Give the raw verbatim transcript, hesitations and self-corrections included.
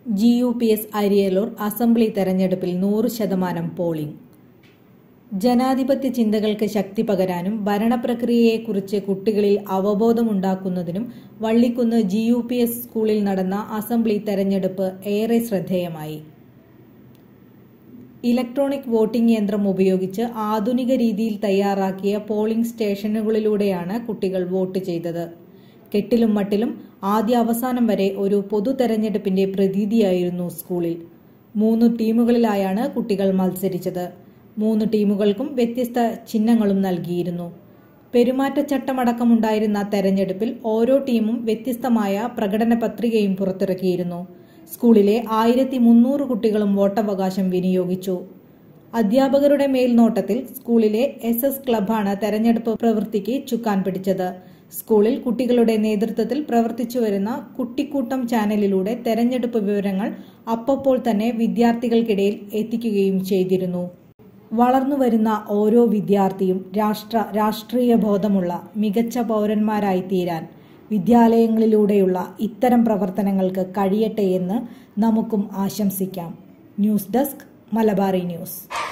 G U P S Ariyalur assembly തെരഞ്ഞെടുപ്പിൽ നൂറ് ശതമാനം പോളിംഗ്. ജനാധിപത്യ ചിന്തകൾക്ക് ശക്തി പകരാനും ഭരണപ്രക്രിയയെക്കുറിച്ച് കുട്ടികളിൽ അവബോധമുണ്ടാക്കുന്നതിനും Vallikunnu G U P S സ്കൂളിൽ നടന്ന അസംബ്ലി തെരഞ്ഞെടുപ്പ് ഏറെ ശ്രദ്ധേയമായി. ഇലക്ട്രോണിക് വോട്ടിംഗ് യന്ത്രം ഉപയോഗിച്ച് ആധുനിക രീതിയിൽ തയ്യാറാക്കിയ പോളിംഗ് സ്റ്റേഷനുകളിലൂടെയാണ് കുട്ടികൾ വോട്ട് ചെയ്തത്. കെട്ടിലും മട്ടിലും ആദ്യ അവസാനം വരെ ഒരു പൊതു തെരഞ്ഞെടുപ്പിന്റെ പ്രതീതിയായിരുന്നു സ്കൂളിൽ. മൂന്ന് ടീമുകളിലായാണ് കുട്ടികൾ മത്സരിച്ചത്. മൂന്ന് ടീമുകൾക്കും വ്യത്യസ്ത ചിഹ്നങ്ങളും നൽകിയിരുന്നു. പെരുമാറ്റച്ചട്ടമടക്കമുണ്ടായിരുന്ന തെരഞ്ഞെടുപ്പിൽ ഓരോ ടീമും വ്യത്യസ്തമായ പ്രകടന പത്രികയും പുറത്തിറക്കിയിരുന്നു. സ്കൂളിലെ ആയിരത്തി മുന്നൂറ് കുട്ടികളും വോട്ടവകാശം വിനിയോഗിച്ചു. അധ്യാപകരുടെ മേൽനോട്ടത്തിൽ സ്കൂളിലെ എസ് എസ് ക്ലബാണ് തെരഞ്ഞെടുപ്പ് പ്രവൃത്തിക്ക് ചുക്കാൻ പിടിച്ചത്. സ്കൂളിൽ കുട്ടികളുടെ നേതൃത്വത്തിൽ പ്രവർത്തിച്ചുവരുന്ന കുട്ടിക്കൂട്ടം ചാനലിലൂടെ തെരഞ്ഞെടുപ്പ് വിവരങ്ങൾ അപ്പപ്പോൾ തന്നെ വിദ്യാർത്ഥികൾക്കിടയിൽ എത്തിക്കുകയും ചെയ്തിരുന്നു. വളർന്നുവരുന്ന ഓരോ വിദ്യാർത്ഥിയും രാഷ്ട്ര രാഷ്ട്രീയ ബോധമുള്ള മികച്ച പൗരന്മാരായി തീരാൻ വിദ്യാലയങ്ങളിലൂടെയുള്ള ഇത്തരം പ്രവർത്തനങ്ങൾക്ക് കഴിയട്ടെ എന്ന് നമുക്കും ആശംസിക്കാം. News desk, Malabari news.